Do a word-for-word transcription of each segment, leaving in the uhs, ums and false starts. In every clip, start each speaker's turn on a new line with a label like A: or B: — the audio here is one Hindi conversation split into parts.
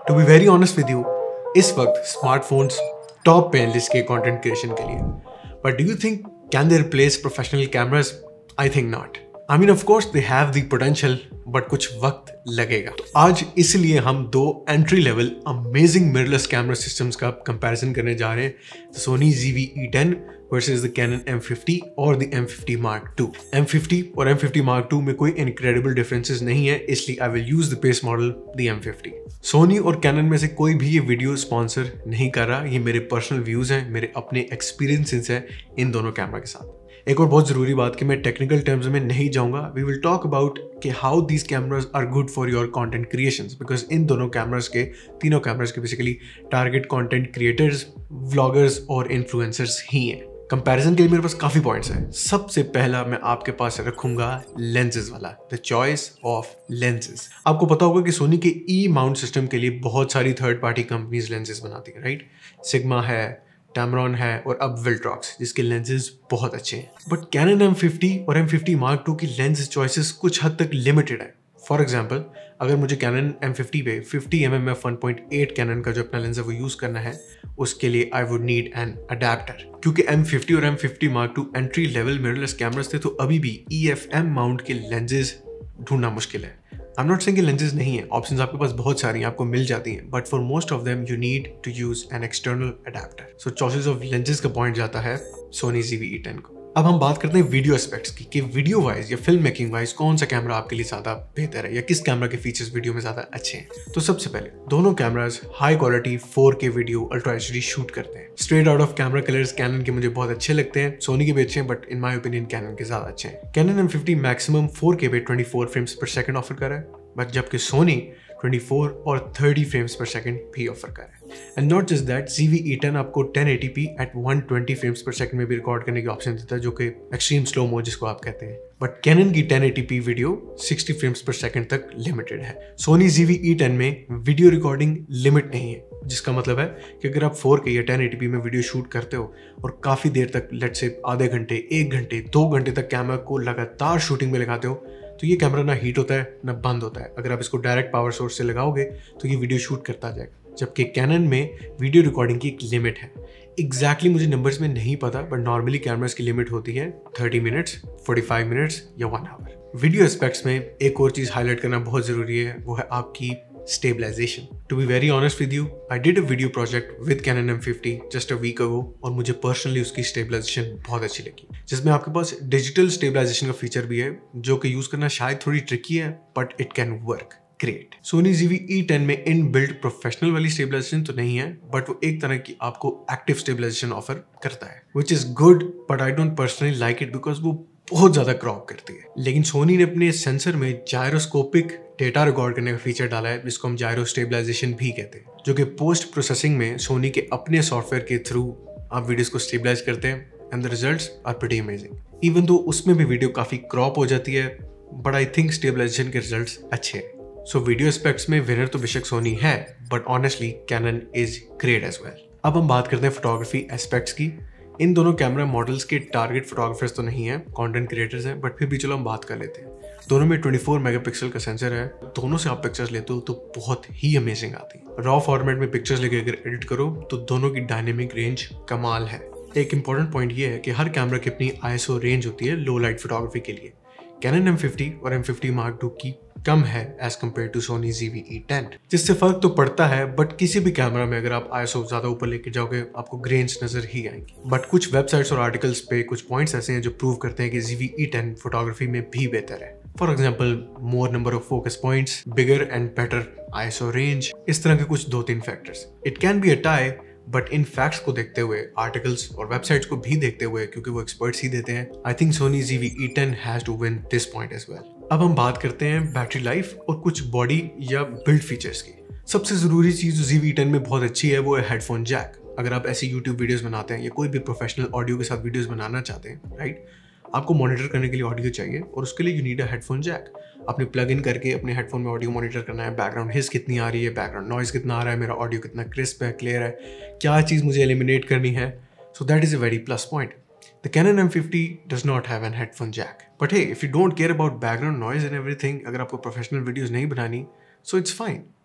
A: To be very honest with you, इस वक्त स्मार्टफोन्स टॉप पे हैं लिस्ट के कंटेंट क्रिएशन के लिए। But do you think can they replace professional cameras? I think not. I mean of course they have the potential, but कुछ वक्त लगेगा। तो आज इसलिए हम दो entry level amazing mirrorless camera systems का कंपैरिजन करने जा रहे हैं। Sony Z V E ten versus the Canon M fifty और the M fifty Mark two। M fifty और M fifty Mark two में कोई इनक्रेडिबल डिफरेंसेस नहीं है, इसलिए I will use the base model the M fifty। Sony और Canon में से कोई भी ये वीडियो स्पॉन्सर नहीं कर रहा, ये मेरे पर्सनल व्यूज हैं, मेरे अपने एक्सपीरियंसेस हैं इन दोनों कैमरा के साथ। एक और बहुत जरूरी बात कि मैं टेक्निकल टर्म्स में नहीं जाऊंगा। वी विल टॉक अबाउट कि how these cameras are good for your content creations, because इन दोनों कैमरास के तीनों कैमरास के basically target content creators, vloggers और इन्फ्लुएंसर्स ही हैं। कंपैरिजन के लिए मेरे पास काफी पॉइंट्स हैं। सबसे पहला मैं आपके पास रखूंगा लेंसेज वाला, द चॉइस ऑफ लेंसेज। आपको पता होगा कि सोनी के ई माउंट सिस्टम के लिए बहुत सारी थर्ड पार्टी कंपनीज लेंसेज बनाती है, राइट? सिग्मा है, टैमरॉन है और अब विल्ट्रॉक्स, जिसके लेंसेज बहुत अच्छे हैं। बट Canon M fifty और M fifty Mark two की लेंस चॉइसेस कुछ हद तक लिमिटेड है। फॉर एग्जांपल, अगर मुझे Canon M fifty पे fifty mm f one point eight Canon का जो अपना लेंस है वो यूज करना है, उसके लिए I would need an adapter. क्योंकि M fifty और M fifty Mark two entry level mirrorless cameras थे, तो अभी भी E F M माउंट के लेंसेज ढूंढना मुश्किल है। आई एम नॉट सेइंग कि लेंसेज नहीं है, ऑप्शंस आपके पास बहुत सारी हैं, आपको मिल जाती हैं, but for most of them you need to use an external adapter. So choices of lenses का पॉइंट जाता है Sony Z V E ten को। अब हम बात करते हैं वीडियो एस्पेक्ट्स की, कि वीडियो वाइज या फिल्म मेकिंग वाइज कौन सा कैमरा आपके लिए ज्यादा बेहतर है या किस कैमरा के फीचर्स वीडियो में ज्यादा अच्छे हैं। तो सबसे पहले दोनों cameras high quality four K video ultra H D shoot करते हैं। Straight out of camera colours Canon के मुझे बहुत अच्छे लगते हैं, सोनी के भी अच्छे हैं, but in my opinion Canon के ज्यादा अच्छे हैं। Canon M fifty maximum four K पे twenty-four frames per second offer कर रहा है, बट जबकि सोनी twenty-four और thirty फ्रेम्स पर सेकंड भी ऑफर कर रहा है। And not just that, Z V E ten आपको ten eighty p at one twenty frames per second में भी रिकॉर्ड करने की ऑप्शन देता है, जो कि एक्सट्रीम स्लो मो जिसको आप कहते हैं। बट Canon की ten eighty p video sixty frames per second तक लिमिटेड है। Sony Z V E ten में वीडियो रिकॉर्डिंग लिमिट नहीं है, जिसका मतलब है कि अगर आप फोर के या ten eighty p में वीडियो शूट करते हो और काफी देर तक, लेट से आधे घंटे, एक घंटे, दो घंटे तक कैमरा को लगातार शूटिंग में लगाते हो, तो ये कैमरा ना हीट होता है ना बंद होता है। अगर आप इसको डायरेक्ट पावर सोर्स से लगाओगे तो ये वीडियो शूट करता जाएगा। जबकि Canon में वीडियो रिकॉर्डिंग की एक लिमिट है। एग्जैक्टली exactly मुझे नंबर्स में नहीं पता, बट नॉर्मली कैमरास की लिमिट होती है thirty मिनट्स, forty-five मिनट्स या वन आवर। वीडियो एस्पेक्ट्स में एक और चीज हाईलाइट करना बहुत जरूरी है, वो है आपकी stabilisation. To be very honest with you, I did a video project with Canon M fifty just a week ago, और मुझे पर्सनली उसकी स्टेबलाइजेशन बहुत अच्छी लगी, जिसमें आपके पास डिजिटल स्टेबलाइजेशन का फीचर भी है, जो कि यूज करना शायद थोड़ी ट्रिकी है, but it can work great. Sony Z V E ten में इन बिल्ड प्रोफेशनल वाली स्टेबलाइजेशन तो नहीं है, बट वो एक तरह की आपको एक्टिव स्टेबलाइजेशन ऑफर करता है, which is good, but I don't personally like it because वो बहुत ज्यादा क्रॉप करती है। लेकिन सोनी ने अपने सेंसर में जायरोस्कोपिक डेटा रिकॉर्ड करने का फीचर डाला है, जिसको हम जायरो स्टेबलाइजेशन भी कहते हैं, जो कि पोस्ट प्रोसेसिंग में सोनी के अपने सॉफ्टवेयर के थ्रू आप वीडियोस को स्टेबलाइज करते हैं, and the results are pretty amazing. Even though उसमें भी वीडियो काफी क्रॉप हो जाती है, बट आई थिंक स्टेबलाइजेशन के रिजल्ट्स अच्छे हैं। सो वीडियो एस्पेक्ट्स में विनर तो बेशक सोनी है, but honestly Canon is great as well. अब हम बात करते हैं फोटोग्राफी एस्पेक्ट्स की। इन दोनों कैमरा मॉडल्स के टारगेट फोटोग्राफर्स तो नहीं है, कंटेंट क्रिएटर्स हैं, बट फिर भी चलो हम बात कर लेते हैं। दोनों में twenty-four मेगापिक्सल का सेंसर है, दोनों से आप पिक्चर्स लेते हो तो बहुत ही अमेजिंग आती है। रॉ फॉर्मेट में पिक्चर्स लेके अगर एडिट करो तो दोनों की डायनेमिक रेंज कमाल है। एक इंपॉर्टेंट पॉइंट ये है कि हर कैमरा की अपनी आई एस ओ रेंज होती है लो लाइट फोटोग्राफी के लिए। Canon M fifty और M fifty Mark two की कम है as compared to Sony Z V E ten, जिससे फर्क तो पड़ता है, बट किसी भी कैमरा में अगर आप आई एस ओ ज्यादा ऊपर लेके जाओगे आपको ग्रेन्स नजर ही आएंगे। बट कुछ वेबसाइट्स और आर्टिकल्स पे कुछ पॉइंट्स ऐसे हैं जो प्रूव करते हैं कि Z V E ten photography में भी बेहतर है। For example, more number of focus points, bigger and better I S O range, इस तरह के कुछ दो तीन factors. It can be a tie, but इन फैक्ट्स को देखते हुए, आर्टिकल्स और वेबसाइट्स को भी देखते हुए, क्योंकि वो एक्सपर्ट्स ही देते हैं, I think Sony Z V E ten has to win this point as well. अब हम बात करते हैं बैटरी लाइफ और कुछ बॉडी या बिल्ड फीचर्स की। सबसे जरूरी चीज जो Z V E टेन में बहुत अच्छी है वो है हेडफोन जैक। अगर आप ऐसी यूट्यूब वीडियोस बनाते हैं या कोई भी प्रोफेशनल ऑडियो के साथ वीडियोस बनाना चाहते हैं, राइट, आपको मॉनिटर करने के लिए ऑडियो चाहिए और उसके लिए you need a headphone jack. आपने प्लग इन करके अपने हेडफोन में ऑडियो मॉनिटर करना है, बैकग्राउंड हिस कितनी आ रही है, बैकग्राउंड नॉइज कितना आ रहा है, मेरा ऑडियो कितना क्रिस्प है, क्लियर है, क्या चीज़ मुझे एलिमिनेट करनी है। So that is a very plus point. The Canon M fifty does not have an headphone jack. But hey, if you don't care about background noise and everything, अगर आपको प्रोफेशनल वीडियोस नहीं बनानी, so it's fine.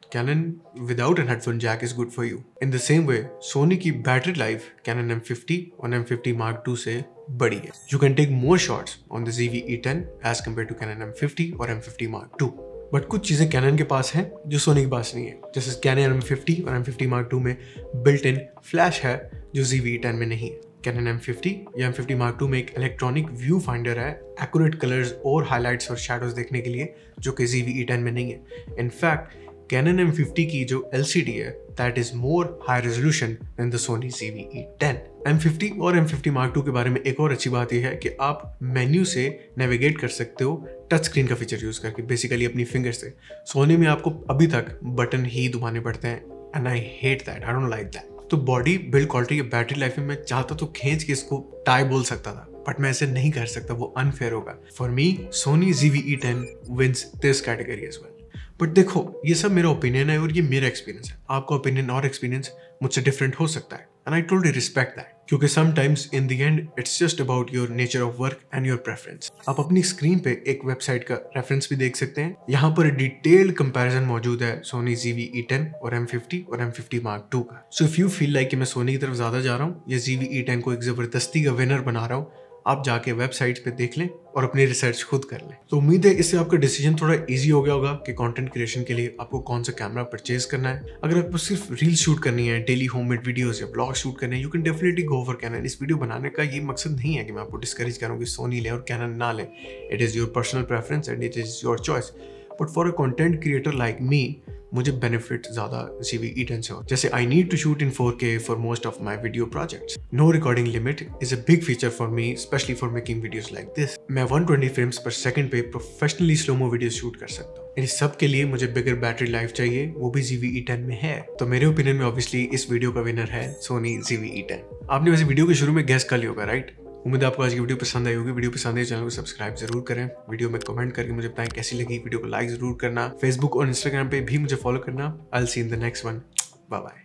A: Canon without an headphone jack is good for you. In the same way, Sony की battery life Canon M fifty और M fifty Mark two से बड़ी है. You can take more shots on the Z V E ten as compared to Canon M fifty और M fifty Mark two. But कुछ चीज़ें Canon के पास हैं जो Sony के पास नहीं है. जैसे Canon M fifty और M fifty Mark two में built in फ्लैश है जो Z V E ten में नहीं है. Canon M fifty या M fifty Mark two में एक इलेक्ट्रॉनिक व्यू फाइंडर है एक्यूरेट कलर्स और हाइलाइट्स और शैडोज देखने के लिए, जो कि Z V E ten में नहीं है. इनफैक्ट Canon M fifty की जो L C D है that is more high resolution than the Sony Z V E ten. M fifty और M fifty Mark two के बारे में एक और अच्छी बात यह है कि आप मेन्यू से नेविगेट कर सकते हो टच स्क्रीन का फीचर यूज करके, बेसिकली अपनी फिंगर से. सोनी में आपको अभी तक बटन ही दबाने पड़ते हैं and I hate that, I don't like that. तो बॉडी बिल्ड क्वालिटी की बैटरी लाइफ में मैं चाहता तो खींच के इसको टाई बोल सकता था, बट मैं ऐसे नहीं कर सकता, वो अनफेयर होगा. For me Sony Z V E ten wins this category as well. But देखो, ये सब मेरा ओपिनियन है और ये मेरा एक्सपीरियंस है. आपका ओपिनियन और एक्सपीरियंस मुझसे डिफरेंट हो सकता है and I totally respect that, क्योंकि sometimes in the end it's just about your nature of work and your preference. आप अपनी स्क्रीन पे एक वेबसाइट का रेफरेंस भी देख सकते हैं. यहाँ पर डिटेल्ड कंपैरिजन मौजूद है Sony Z V E ten और M fifty और M fifty Mark two का. So if you feel like कि मैं सोनी की तरफ ज्यादा जा रहा हूँ या Z V E ten को एक जबरदस्ती का विनर बना रहा हूँ, आप जाके वेबसाइट्स पे देख लें और अपनी रिसर्च खुद कर लें. तो उम्मीद है इससे आपका डिसीजन थोड़ा इजी हो गया होगा कि कंटेंट क्रिएशन के लिए आपको कौन सा कैमरा परचेज करना है. अगर आपको सिर्फ रील शूट करनी है, डेली होममेड वीडियोस या ब्लॉग शूट करने हैं, you can definitely go for Canon. इस वीडियो बनाने का ये मकसद नहीं है कि मैं आपको डिस्करेज करूँ कि सोनी लें और कैनन ना लें. It is your personal preference and it is your choice. But for a content creator like me, मुझे बेनिफिट ज्यादा Z V E ten से हो. जैसे I need to shoot in four K for most of my video projects. No recording limit is a big feature for me, specially for making videos like this. मैं one twenty frames per second पे प्रोफेशनली स्लोमो वीडियो शूट कर सकता हूँ. इन सब के लिए मुझे बिगर बैटरी लाइफ चाहिए, वो भी Z V E ten में है. तो मेरे ओपिनियन में ऑब्वियसली इस वीडियो का विनर है Sony Z V E ten. आपने वैसे वीडियो के शुरू में गेस कर लिया होगा, राइट? उम्मीद है आपको आज की वीडियो पसंद आई होगी. वीडियो पसंद आई चैनल को सब्सक्राइब जरूर करें. वीडियो में कमेंट करके मुझे बताएं कैसी लगी. वीडियो को लाइक जरूर करना. फेसबुक और इंस्टाग्राम पे भी मुझे फॉलो करना. I will see in the next one. Bye bye.